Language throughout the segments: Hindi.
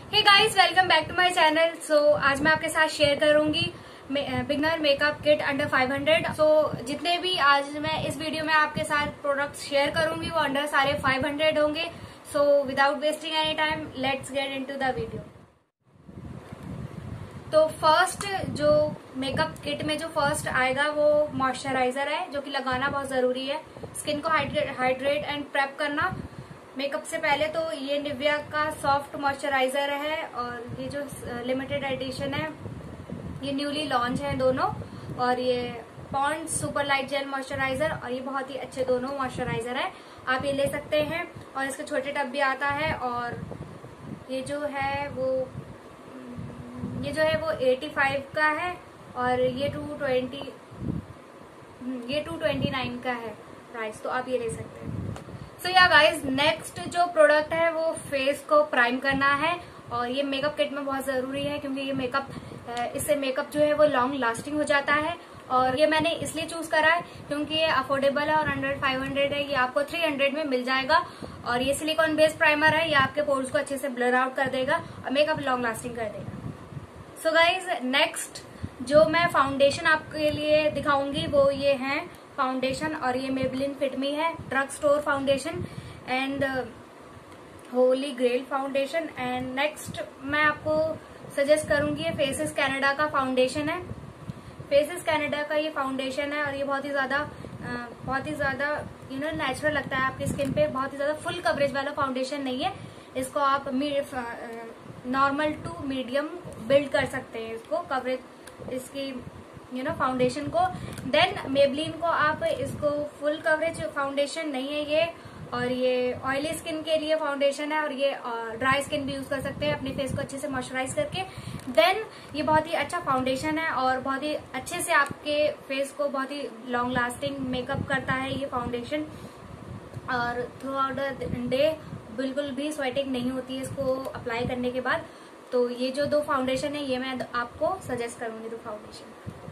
Hey guys, welcome back to my channel. So आज मैं आपके साथ शेयर करूंगी beginner makeup kit under 500। So जितने भी आज मैं इस वीडियो में आपके साथ प्रोडक्ट्स शेयर करूंगी वो अंडर सारे 500 होंगे। So without wasting any time let's get into the video. तो फर्स्ट जो मेकअप किट में जो फर्स्ट आएगा वो मॉइस्चराइजर है, जो कि लगाना बहुत जरूरी है स्किन को हाइड्रेट एंड प्रेप करना मेकअप से पहले। तो ये निविया का सॉफ्ट मॉइस्चराइजर है और ये जो लिमिटेड एडिशन है ये न्यूली लॉन्च है दोनों। और ये Pond's super light gel moisturizer और ये बहुत ही अच्छे दोनों मॉइस्चराइजर है, आप ये ले सकते हैं। और इसके छोटे टब भी आता है। और ये जो है वो 85 का है और ये 229 का है प्राइस, तो आप ये ले सकते हैं। सो या गाइज, नेक्स्ट जो प्रोडक्ट है वो फेस को प्राइम करना है और ये मेकअप किट में बहुत जरूरी है क्योंकि ये इससे मेकअप जो है वो लॉन्ग लास्टिंग हो जाता है। और ये मैंने इसलिए चूज करा है क्योंकि ये अफोर्डेबल है और अंडर 500 है। ये आपको 300 में मिल जाएगा और ये सिलिकॉन बेस्ड प्राइमर है। ये आपके पोर्स को अच्छे से ब्लर आउट कर देगा और मेकअप लॉन्ग लास्टिंग कर देगा। सो गाइज, नेक्स्ट जो मैं फाउंडेशन आपके लिए दिखाऊंगी वो ये है फाउंडेशन और ये मेबलिन फिट मी है drug store foundation and holy grail foundation. And next मैं आपको सजेस्ट करूंगी ये फेसेस कनाडा का फाउंडेशन है। फेसेस कनाडा का ये फाउंडेशन है और ये बहुत ही ज्यादा नेचुरल लगता है आपकी स्किन पे। बहुत ही ज्यादा फुल कवरेज वाला फाउंडेशन नहीं है, इसको आप नॉर्मल टू मीडियम बिल्ड कर सकते हैं इसको कवरेज इसकी फाउंडेशन को। देन मेबलिन को आप इसको फुल कवरेज फाउंडेशन नहीं है ये, और ये ऑयली स्किन के लिए फाउंडेशन है और ये ड्राई स्किन भी यूज कर सकते हैं अपने फेस को अच्छे से मॉइस्चराइज करके। देन ये बहुत ही अच्छा फाउंडेशन है और बहुत ही अच्छे से आपके फेस को बहुत ही लॉन्ग लास्टिंग मेकअप करता है ये फाउंडेशन। और थ्रू आउट द डे बिल्कुल भी स्वेटिंग नहीं होती है इसको अप्लाई करने के बाद। तो ये जो दो फाउंडेशन है ये मैं आपको सजेस्ट करूंगी, दो फाउंडेशन।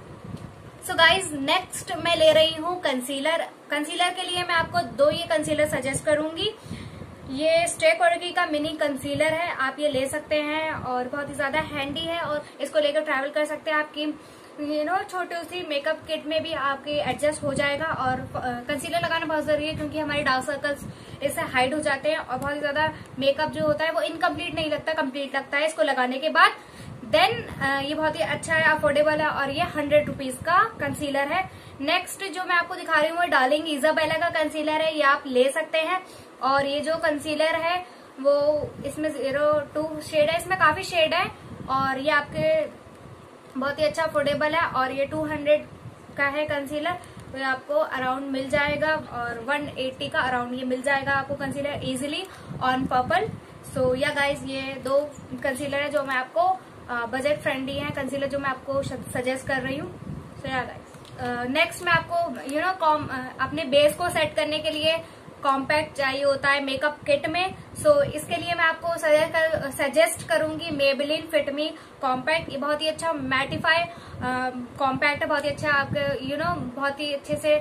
सो गाइज, नेक्स्ट मैं ले रही हूँ कंसीलर। कंसीलर के लिए मैं आपको दो ये कंसीलर सजेस्ट करूंगी। ये स्टे कोर्गी का मिनी कंसीलर है, आप ये ले सकते हैं और बहुत ही ज्यादा हैंडी है और इसको लेकर ट्रैवल कर सकते हैं। आपकी छोटी सी मेकअप किट में भी आपके एडजस्ट हो जाएगा। और कंसीलर लगाना बहुत जरूरी है क्योंकि हमारे डार्क सर्कल्स इससे हाइड हो जाते हैं और बहुत ही ज्यादा मेकअप जो होता है वो इनकम्प्लीट नहीं लगता, कंप्लीट लगता है इसको लगाने के बाद। देन ये बहुत ही अच्छा है, अफोर्डेबल है और ये 100 रुपीज का कंसीलर है। नेक्स्ट जो मैं आपको दिखा रही हूँ वो डार्लिंग इजाबेला का कंसीलर है, ये आप ले सकते हैं। और ये जो कंसीलर है वो इसमें 02 शेड है, इसमें काफी शेड है और ये आपके बहुत ही अच्छा अफोर्डेबल है। और ये 200 का है कंसीलर, तो ये आपको अराउंड मिल जाएगा और 180 का अराउंड ये मिल जाएगा आपको concealer easily on Purplle. So yeah guys, ये दो कंसीलर है जो मैं आपको बजट फ्रेंडली है कंसीलर जो मैं आपको सजेस्ट कर रही हूँ। सो या गाइज, नेक्स्ट मैं आपको अपने बेस को सेट करने के लिए कॉम्पैक्ट चाहिए होता है मेकअप किट में। सो इसके लिए मैं आपको सजेस्ट करूंगी मेबलिन फिट मी कॉम्पैक्ट। ये बहुत ही अच्छा मैटिफाई कॉम्पैक्ट है, बहुत ही अच्छा आपके बहुत ही अच्छे से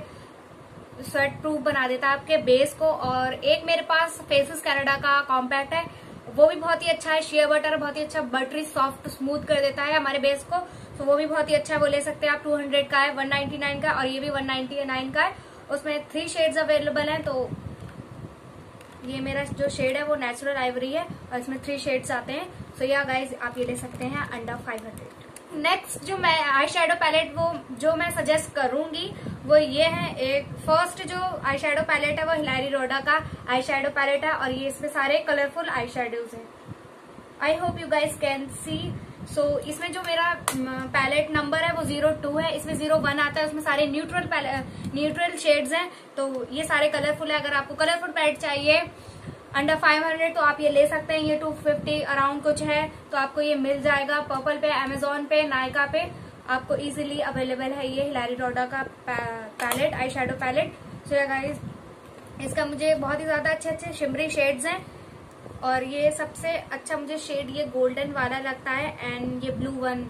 स्वेट प्रूफ बना देता है आपके बेस को। और एक मेरे पास फेसेस कनाडा का कॉम्पैक्ट है, वो भी बहुत ही अच्छा है, शेयर बटर बहुत ही अच्छा बटरी सॉफ्ट स्मूथ कर देता है हमारे बेस को। तो वो भी बहुत ही अच्छा है, वो ले सकते हैं आप। 200 का है, 199 का और ये भी 199 का है। उसमें 3 शेड्स अवेलेबल हैं। तो ये मेरा जो शेड है वो नेचुरल आइवरी है और इसमें 3 शेड्स आते हैं। सो या गाइज, आप ये ले सकते हैं अंडर 500। नेक्स्ट जो मैं आई शेडो पैलेट वो जो मैं सजेस्ट करूंगी वो ये है। एक फर्स्ट जो आई शेडो पैलेट है वो हिलारी रोडा का आई शेडो पैलेट है और ये इसमें सारे कलरफुल आई शेडोज हैं। I hope you guys can see. So इसमें जो मेरा पैलेट नंबर है वो 02 है, इसमें 01 आता है, उसमें सारे न्यूट्रल शेड्स हैं। तो ये सारे कलरफुल है। अगर आपको कलरफुल पैलेट चाहिए अंडर 500 तो आप ये ले सकते हैं। ये 250 अराउंड कुछ है, तो आपको ये मिल जाएगा पर्पल पे, अमेजोन पे, नायका पे आपको इजीली अवेलेबल है ये हिलारी रोडा का palette eye shadow palette. So guys, इसका मुझे बहुत ही ज्यादा अच्छे शिमरी शेड्स हैं और ये सबसे अच्छा मुझे शेड ये गोल्डन वाला लगता है एंड ये blue one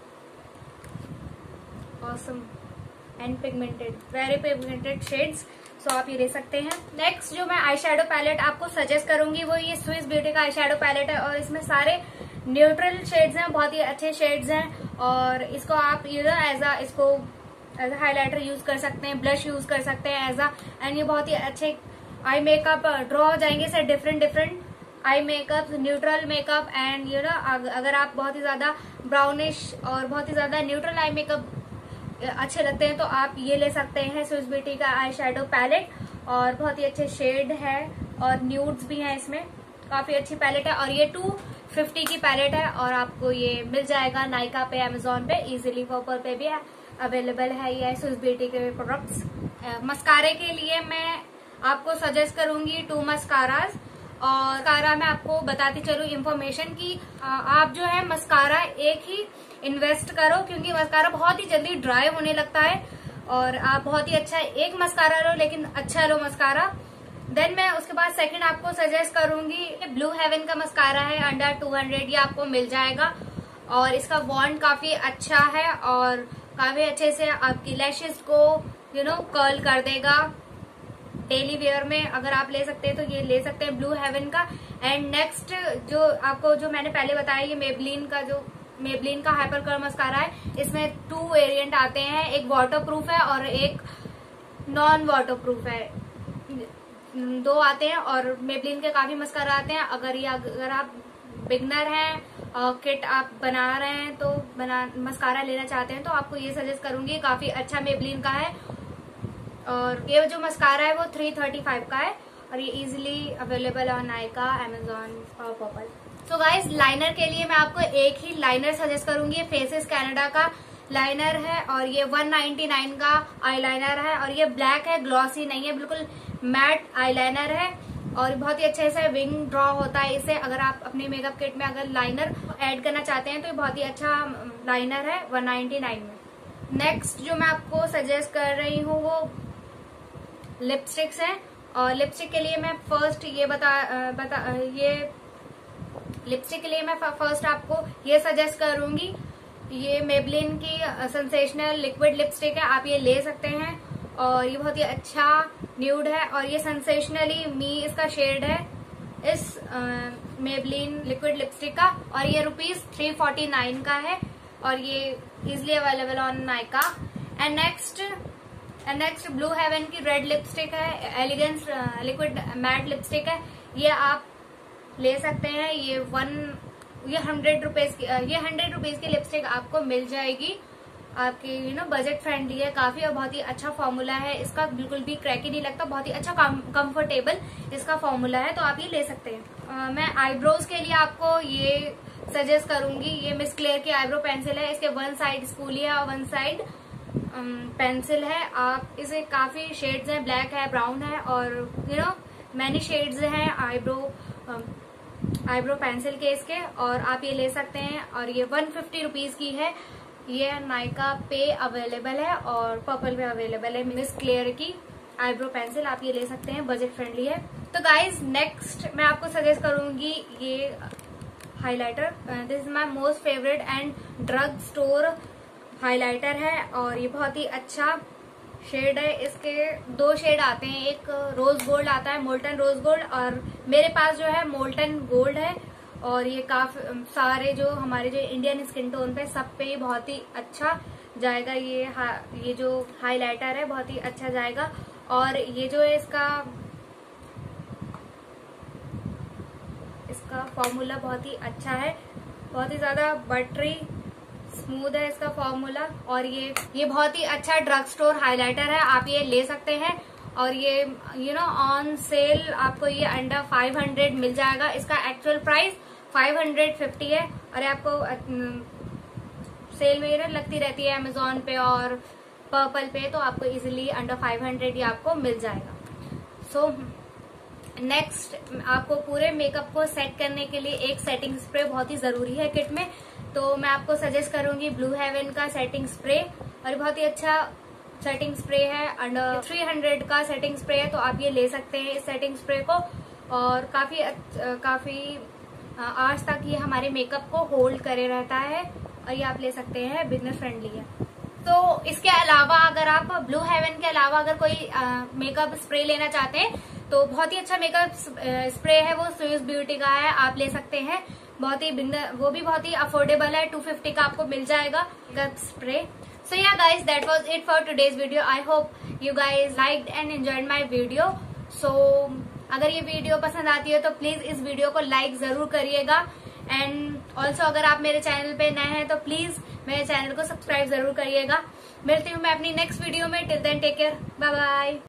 awesome and pigmented, very pigmented shades. So आप ये ले सकते हैं। नेक्स्ट जो मैं आई शेडो पैलेट आपको सजेस्ट करूंगी वो ये स्विस ब्यूटी का आई शेडो पैलेट है और इसमें सारे न्यूट्रल शेड्स हैं, बहुत ही अच्छे शेड्स हैं और इसको आप इसको एज अ हाईलाइटर यूज कर सकते हैं, ब्लश यूज कर सकते हैं एज अ, एंड ये बहुत ही अच्छे आई मेकअप ड्रॉ हो जाएंगे से different eye makeup, neutral makeup and अगर आप बहुत ही ज्यादा ब्राउनिश और बहुत ही ज्यादा न्यूट्रल आई मेकअप अच्छे लगते हैं तो आप ये ले सकते हैं स्विस ब्यूटी का आई शेडो पैलेट और बहुत ही अच्छे शेड है और न्यूड्स भी हैं इसमें, काफी अच्छी पैलेट है और ये 250 की पैलेट है और आपको ये मिल जाएगा नायका पे, अमेजोन पे, इजीली पर्पल पे भी अवेलेबल है ये स्विस ब्यूटी के प्रोडक्ट्स। मस्कारे के लिए मैं आपको सजेस्ट करूंगी 2 मस्काराज और मस्कारा मैं आपको बताती चलूं इन्फॉर्मेशन की आप जो है मस्कारा एक ही इन्वेस्ट करो क्योंकि मस्कारा बहुत ही जल्दी ड्राई होने लगता है और आप बहुत ही अच्छा एक मस्कारा लो लेकिन अच्छा लो मस्कारा। देन मैं उसके बाद सेकंड आपको सजेस्ट करूंगी ब्लू हेवन का मस्कारा है अंडर 200, ये आपको मिल जाएगा और इसका वॉन्ड काफी अच्छा है और काफी अच्छे से आपकी लैशेस को कर्ल कर देगा। डेली वेयर में अगर आप ले सकते हैं तो ये ले सकते हैं ब्लू हेवन का। एंड नेक्स्ट जो मैंने पहले बताया ये मेबलिन का हाइपर कर्ल मस्कारा है, इसमें 2 वेरिएंट आते हैं, एक वाटरप्रूफ है और एक नॉन वाटरप्रूफ है, 2 आते हैं और मेबलिन के काफी मस्कारा आते हैं। अगर आप बिगनर हैं और किट आप बना रहे हैं तो मस्कारा लेना चाहते हैं तो आपको ये सजेस्ट करूंगी, काफी अच्छा मेबलिन का है और ये जो मस्कारा है वो 335 का है और ये इजीली अवेलेबल है नायका, अमेजोन और पर्पल। तो गाइस लाइनर के लिए मैं आपको एक ही लाइनर सजेस्ट करूंगी, फेसेस कनाडा का लाइनर है और ये 199 का आईलाइनर है और ये ब्लैक है, ग्लॉसी नहीं है, बिल्कुल मैट आईलाइनर है और बहुत ही अच्छे से विंग ड्रॉ होता है इसे। अगर आप अपने मेकअप किट में अगर लाइनर ऐड करना चाहते हैं तो ये बहुत ही अच्छा लाइनर है 199 में। नेक्स्ट जो मैं आपको सजेस्ट कर रही हूँ वो लिपस्टिक्स है और लिपस्टिक के लिए मैं फर्स्ट लिपस्टिक के लिए मैं फर्स्ट आपको ये सजेस्ट करूंगी, ये मेबलिन की सेंसेशनल लिक्विड लिपस्टिक है, आप ये ले सकते हैं और ये बहुत ही अच्छा न्यूड है और ये सेंसेशनली मी इसका शेड है इस मेबलिन लिक्विड लिपस्टिक का और ये ₹349 का है और ये easily available on Nykaa. And next Blue Heaven की रेड लिपस्टिक है, एलिगेंस लिक्विड मैट लिपस्टिक है, ये आप ले सकते हैं। ये 100 रुपीज की लिपस्टिक आपको मिल जाएगी, आपके बजट फ्रेंडली है काफी और बहुत ही अच्छा फॉर्मूला है इसका, बिल्कुल भी क्रैकी नहीं लगता, बहुत ही अच्छा कंफर्टेबल इसका फॉर्मूला है तो आप ये ले सकते हैं। मैं आईब्रोज के लिए आपको ये सजेस्ट करूंगी, ये मिस क्लेयर की आईब्रो पेंसिल है, इसके 1 साइड स्पूली है और 1 साइड पेंसिल है। आप इसे काफी शेड्स हैं, ब्लैक है, ब्राउन है और मैनी शेड्स हैं आईब्रो पेंसिल के इसके और आप ये ले सकते हैं और ये 150 रुपीज की है, ये नायका पे अवेलेबल है और पर्पल पे अवेलेबल है। मिस क्लेयर की आईब्रो पेंसिल आप ये ले सकते हैं, बजट फ्रेंडली है। तो गाइज नेक्स्ट मैं आपको सजेस्ट करूंगी ये highlighter, this is my most favourite and drugstore highlighter है और ये बहुत ही अच्छा शेड है। इसके 2 शेड आते हैं, एक रोज गोल्ड आता है, मोल्टन रोज गोल्ड, और मेरे पास जो है मोल्टन गोल्ड है और ये काफी सारे जो हमारे जो इंडियन स्किन टोन पे सब पे बहुत ही अच्छा जाएगा। ये जो हाइलाइटर है बहुत ही अच्छा जाएगा और ये जो है इसका फॉर्मूला बहुत ही अच्छा है, बहुत ही ज्यादा बटरी स्मूथ है इसका फॉर्मूला और ये बहुत ही अच्छा ड्रग स्टोर हाइलाइटर है, आप ये ले सकते हैं और ये ऑन सेल आपको ये अंडर 500 मिल जाएगा। इसका एक्चुअल प्राइस 550 है और आपको सेल में लगती रहती है अमेजोन पे और पर्पल पे, तो आपको इजीली अंडर 500 ही आपको मिल जाएगा। सो नेक्स्ट आपको पूरे मेकअप को सेट करने के लिए एक सेटिंग स्प्रे बहुत ही जरूरी है किट में, तो मैं आपको सजेस्ट करूंगी ब्लू हेवन का सेटिंग स्प्रे और बहुत ही अच्छा सेटिंग स्प्रे है, अंडर 300 का सेटिंग स्प्रे है, तो आप ये ले सकते हैं इस सेटिंग स्प्रे को और काफी आवर्स तक ये हमारे मेकअप को होल्ड करे रहता है और ये आप ले सकते हैं, बिगनर फ्रेंडली है। तो इसके अलावा अगर आप ब्लू हेवन के अलावा अगर कोई मेकअप स्प्रे लेना चाहते हैं तो बहुत ही अच्छा मेकअप स्प्रे है, वो स्विस ब्यूटी का है, आप ले सकते हैं। बहुत ही वो भी बहुत ही अफोर्डेबल है, 250 का आपको मिल जाएगा makeup spray. So yeah guys, that was it for today's video. I hope you guys liked and enjoyed my video. So अगर ये वीडियो पसंद आती है तो प्लीज इस वीडियो को लाइक जरूर करिएगा। एंड ऑल्सो अगर आप मेरे चैनल पे नए हैं तो प्लीज मेरे चैनल को सब्सक्राइब जरूर करिएगा। मिलती हूँ मैं अपनी नेक्स्ट वीडियो में। Till then take care, bye bye.